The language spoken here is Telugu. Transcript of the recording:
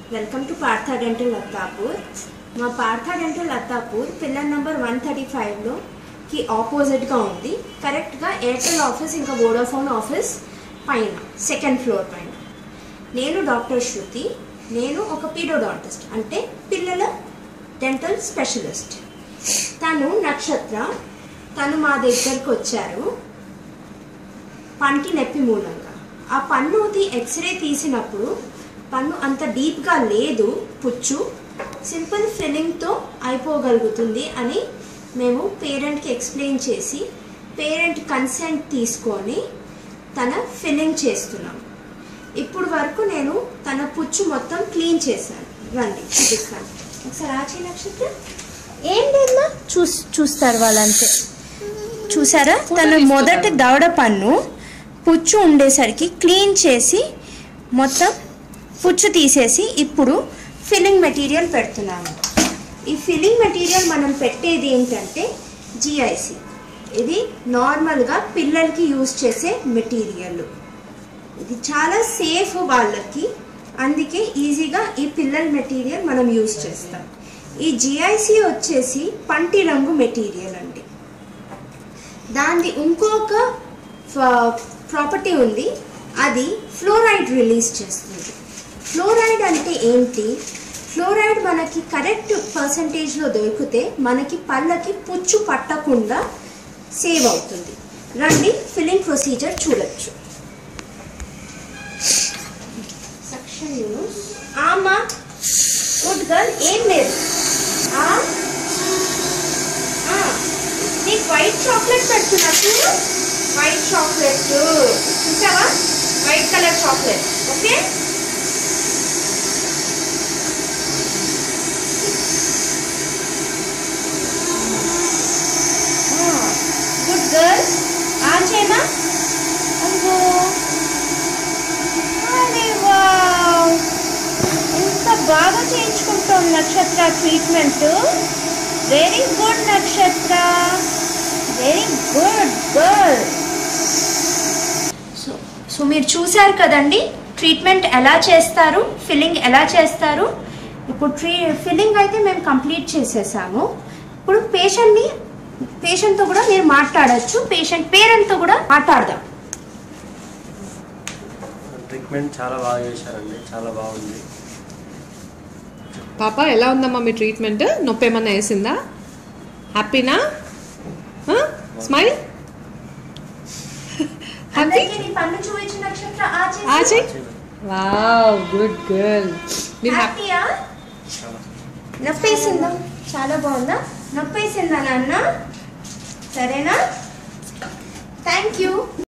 Welcome to Partha Dental Attapur. మా Partha Dental Attapur pillar number 135 లో కి ఆపోజిట్ గా ఉంది. కరెక్ట్ గా ఎయిర్టెల్ ఆఫీస్ ఇంకా వోడాఫోన్ ఆఫీస్ పైన సెకండ్ ఫ్లోర్ పైన. నేను డాక్టర్ శృతి. నేను ఒక పీడోడాంటిస్ట్ అంటే పిల్లల డెంటల్ స్పెషలిస్ట్. తను నక్షత్ర. తను మా దగ్గరికి వచ్చారు పంటి నొప్పి మూలంగా. ఆ పన్నుది ఎక్స్రే తీసినప్పుడు పన్ను అంత డీప్గా లేదు, పుచ్చు సింపుల్ ఫిల్లింగ్తో అయిపోగలుగుతుంది అని మేము పేరెంట్కి ఎక్స్ప్లెయిన్ చేసి పేరెంట్ కన్సెంట్ తీసుకొని తన ఫిల్లింగ్ చేస్తున్నాం. ఇప్పుడు వరకు నేను తన పుచ్చు మొత్తం క్లీన్ చేశాను. రండి చూపిస్తాను ఒకసారి. ఆచి నక్షత్రం ఏం లేదమ్మా, చూస్తారు వాళ్ళంతే. చూసారా, తన మొదటి దవడ పన్ను పుచ్చు ఉండేసరికి క్లీన్ చేసి మొత్తం పుచ్చు తీసేసి ఇప్పుడు ఫిల్లింగ్ మెటీరియల్ పెడుతున్నాము. ఈ ఫిల్లింగ్ మెటీరియల్ మనం పెట్టేది ఏంటంటే జిఐసి. ఇది నార్మల్గా పిల్లలకి యూజ్ చేసే మెటీరియల్. ఇది చాలా సేఫ్ వాళ్ళకి, అందుకే ఈజీగా ఈ పిల్లల మెటీరియల్ మనం యూజ్ చేస్తాం. ఈ జిఐసి వచ్చేసి పంటి రంగు మెటీరియల్ అండి. దాని ఇంకొక ప్రాపర్టీ ఉంది, అది ఫ్లోరైడ్ రిలీజ్ చేస్తుంది. ఫ్లోరైడ్ అంటే ఏంటి? ఫ్లోరైడ్ మనకి కరెక్ట్ పర్సంటేజ్లో దొరికితే మనకి పళ్ళకి పుచ్చు పట్టకుండా సేవ్ అవుతుంది. రండి ఫిల్లింగ్ ప్రొసీజర్ చూడొచ్చు. సెక్షన్ ఆమా గుడ్ గర్ల్, ఏం లేదు. నీకు వైట్ చాక్లెట్ పెడుతున్నా చూడు. వైట్ చాక్లెట్ చూసావా? White colour chocolate. Okay, good girl. ఆచేనా? అయ్యో, అరే వావ్, ఎంత బాగా చేయించుకుంటాం Nakshatra treatment. Very good Nakshatra, very good girl. So మీరు చూసారు కదండి ట్రీట్మెంట్ ఎలా చేస్తారు, ఫిల్లింగ్ ఎలా చేస్తారు. ఇప్పుడు ఫిల్లింగ్ అయితే మేము కంప్లీట్ చేసేసాము. ఇప్పుడు పేషెంట్తో కూడా మీరు మాట్లాడచ్చు. పేరెంట్తో కూడా మాట్లాడదాం. ట్రీట్మెంట్ చాలా బాగా చేశారండి, చాలా బాగుంది. పాప ఎలా ఉందమ్మా మీ ట్రీట్మెంట్? నొప్పి ఏమన్నా వేసిందా? హ్యాపీనా? Smile. Happy? Wow, good girl. హ్యాపీయా? నొప్పేసిందా? చాలా బాగుందా? నొప్పేసిందా నాన్న? సరేనా? Thank you.